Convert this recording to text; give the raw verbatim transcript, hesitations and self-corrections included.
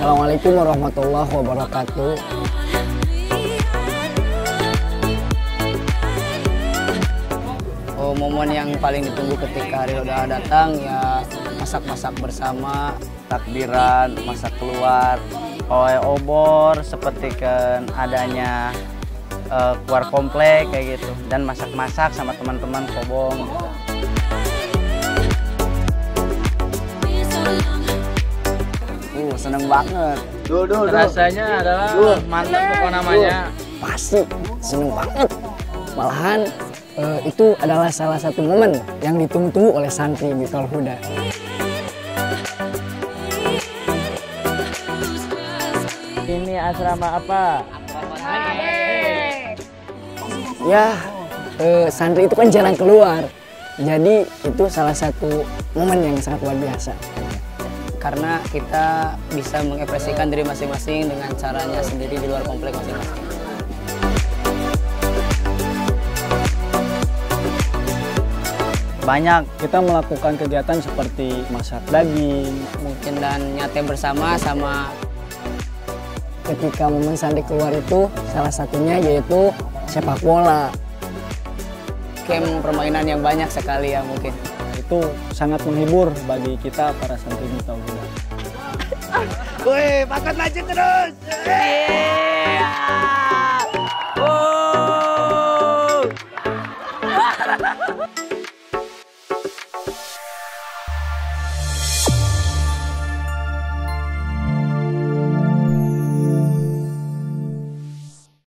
Assalamualaikum warahmatullahi wabarakatuh. Oh, momen yang paling ditunggu ketika hari Roda datang ya masak-masak bersama, takbiran, masak keluar, oleh obor seperti kan adanya uh, keluar komplek kayak gitu, dan masak-masak sama teman-teman kobong gitu. Uh, seneng banget. Duh, duh, rasanya adalah uh, mantap pokok namanya. Pasti seneng banget. Malahan uh, itu adalah salah satu momen yang ditunggu-tunggu oleh santri Miftahul Huda. Ini asrama apa? Ya, uh, santri itu kan jalan keluar. Jadi itu salah satu momen yang sangat luar biasa. Karena kita bisa mengekspresikan diri masing-masing dengan caranya sendiri di luar komplek masing-masing. Banyak kita melakukan kegiatan seperti masak daging, mungkin dan nyate bersama sama. Ketika momen santri keluar itu salah satunya yaitu sepak bola. Game permainan yang banyak sekali ya mungkin. Itu sangat menghibur bagi kita para santri Miftahul Huda. Woi, makan aja terus. Yeah.